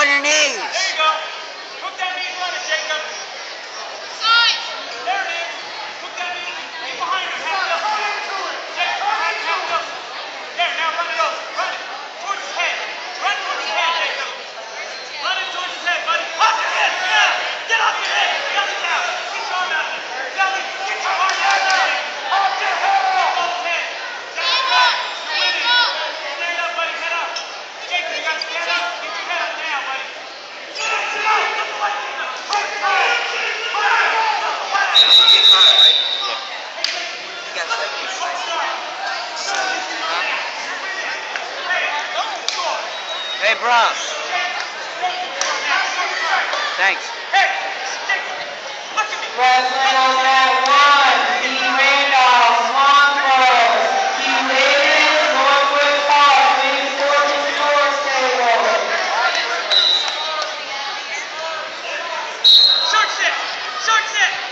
your knees. There you go. Hook that knee and run it, Jacob. Side. There it is. Hook that knee. Get behind him. Half Wilson. Jacob, behind half Wilson. There, now run it over. Run it. Towards his head. Run towards his head, Jacob. Run it towards his head, buddy. Off your head. Yeah. Get off your head. Belly down. Get your arm out of it. Belly. Get your arm out of it. Off your head. Get off his head. Stand up. You're winning. Stand up, buddy. Head up. Jacob, you got to stand up. Get your head up now, buddy. Sit up. Get the white thing up. Right. Hey, bro. Thanks. Hey, look at me. Wrestling on that one, P. Randolph, Swansboro, P. Davis, Northwood Park, Winning Fortune Sports Table. Short sit. Short sit.